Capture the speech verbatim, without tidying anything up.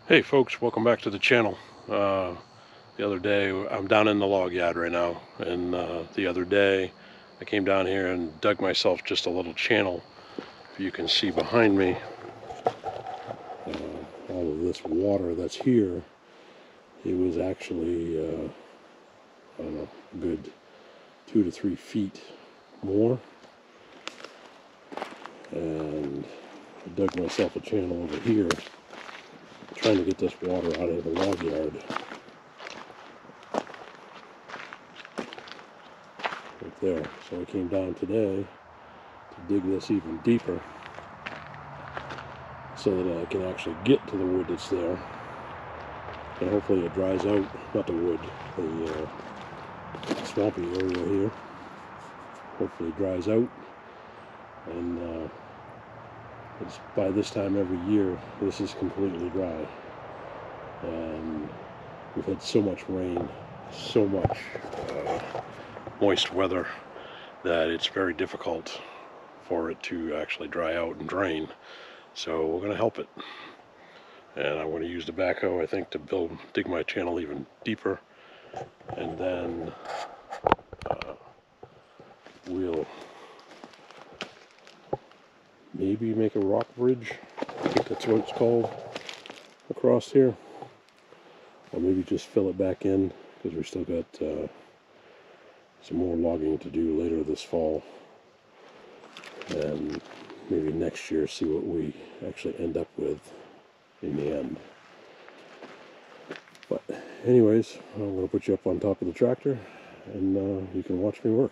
Hey folks, welcome back to the channel. Uh, the other day, I'm down in the log yard right now, and uh, the other day I came down here and dug myself just a little channel. If you can see behind me, uh, all of this water that's here, it was actually, uh, I don't know, a good two to three feet more. And I dug myself a channel over here, trying to get this water out of the log yard. Right there. So I came down today to dig this even deeper so that I can actually get to the wood that's there. And hopefully it dries out, not the wood, the uh, swampy area here. Hopefully it dries out. And uh, it's by this time every year, this is completely dry. And we've had so much rain, so much uh, moist weather that it's very difficult for it to actually dry out and drain. So we're going to help it. And I'm going to use the backhoe, I think, to build, dig my channel even deeper. And then uh, we'll maybe make a rock bridge. I think that's what it's called, across here. Or maybe just fill it back in, because we still got uh, some more logging to do later this fall. And maybe next year see what we actually end up with in the end. But anyways, I'm going to put you up on top of the tractor, and uh, you can watch me work.